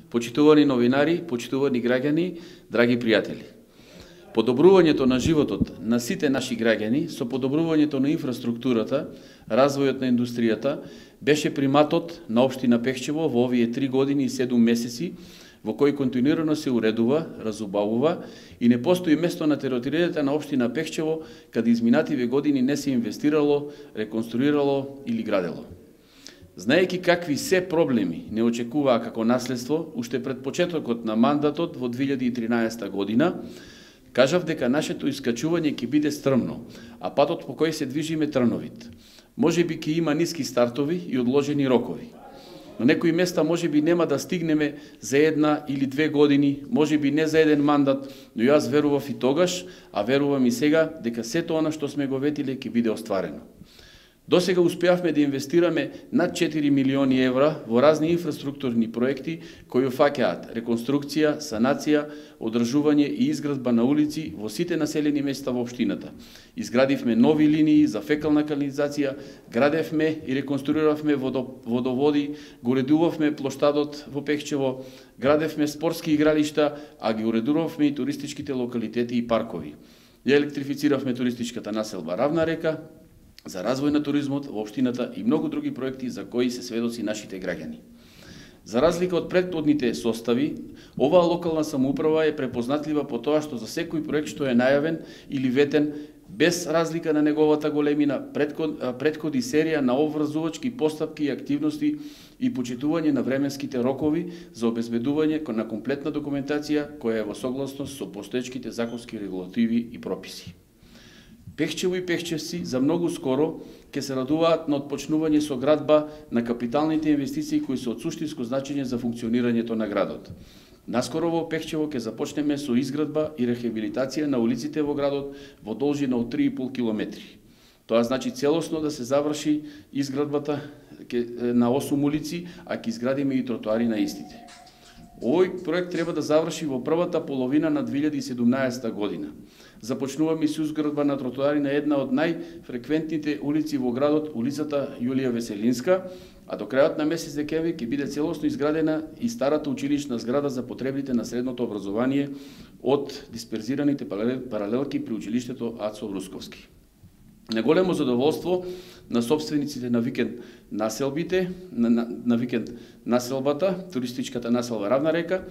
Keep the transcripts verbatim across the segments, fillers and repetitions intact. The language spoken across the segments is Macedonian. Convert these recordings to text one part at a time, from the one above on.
почитувани новинари, почитувани граѓани, драги пријатели. Подобрувањето на животот на сите наши граѓани со подобрувањето на инфраструктурата, развојот на индустријата беше приматот на општина Пехчево во овие три години и седум месеци, во кој континуирано се уредува, разубавува и не постои место на територијата на општина Пехчево каде изминативе години не се инвестирало, реконструирало или градело. Знаејќи какви се проблеми не очекуваа како наследство, уште пред почетокот на мандатот во две илјади и тринаесетта година, кажав дека нашето искачување ќе биде стрмно, а патот по кој се движиме трновит. Може би ќе има ниски стартови и одложени рокови. На некои места може би нема да стигнеме за една или две години, може би не за еден мандат, но јас верував и тогаш, а верувам и сега, дека сето она што сме го ветиле ќе биде остварено. До сега успеавме да инвестираме над четири милиони евра во разни инфраструктурни проекти кои фаќаат реконструкција, санација, одржување и изградба на улици во сите населени места во општината. Изградивме нови линии за фекална канализација, градевме и реконструиравме водоводи, го уредувавме плоштадот во Пехчево, градевме спортски игралишта, а ги уредувавме и туристичките локалитети и паркови. Ја електрифициравме туристичката населба Равна река, за развој на туризмот во општината и многу други проекти за кои се сведоци нашите граѓани. За разлика од претходните состави, оваа локална самоуправа е препознатлива по тоа што за секој проект што е најавен или ветен, без разлика на неговата големина, претходи серија на обврзувачки постапки и активности и почитување на временските рокови за обезбедување на комплетна документација која е во согласност со постоечките законски регулативи и прописи. Пехчево и пехчевци за многу скоро ќе се радуваат на отпочнување со градба на капиталните инвестиции кои се од суштинско значење за функционирањето на градот. Наскоро во Пехчево ќе започнеме со изградба и рехабилитација на улиците во градот во должина од три и пол километри. Тоа значи целосно да се заврши изградбата на осум улици, а ќе изградиме и тротоари на истите. Овој проект треба да заврши во првата половина на две илјади и седумнаесетта година. Започнуваме со изградба на тротоари на една од најфреквентните улици во градот, улицата Јулија Веселинска, а до крајот на месец декември ќе биде целосно изградена и старата училишна зграда за потребите на средното образование од дисперзираните паралелки при училиштето Ацо Русковски. На големо задоволство на собствениците на викенд населбите, на, на, на викенд населбата, туристичката населба Равна река,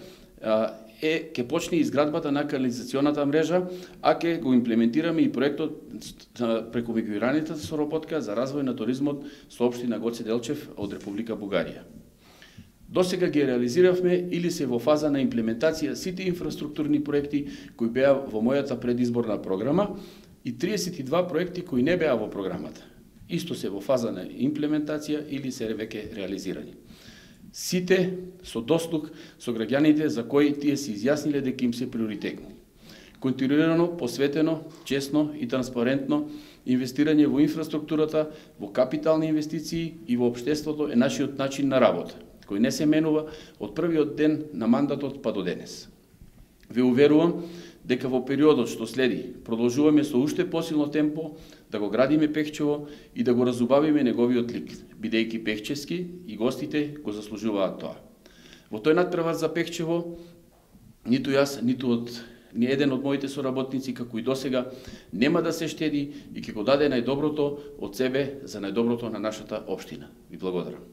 е ќе почне изградбата на канализационата мрежа, а ќе го имплементираме и проектот преку меѓунаrodната соработка за развој на туризмот со општина Гоце Делчев од Република Бугарија. До сега ги реализиравме или се во фаза на имплементација сите инфраструктурни проекти кои беа во мојата предизборна програма и триесет и два проекти кои не беа во програмата. Исто се во фаза на имплементација или се веќе реализирани. Сите со дослуг со граѓаните за кои тие се изјасниле дека им се приоритетни. Континуирано, посветено, честно и транспарентно инвестирање во инфраструктурата, во капитални инвестиции и во општеството е нашиот начин на работа, кој не се менува од првиот ден на мандатот па до денес. Ве уверувам дека во периодот што следи продолжуваме со уште посилно темпо да го градиме Пехчево и да го разубавиме неговиот лик, бидејќи пехчевски и гостите го заслужуваат тоа. Во тој надпревар за Пехчево, ниту јас, ниту од ни еден од моите соработници, како и досега, нема да се штеди и ќе го даде најдоброто од себе за најдоброто на нашата општина. Ви благодарам.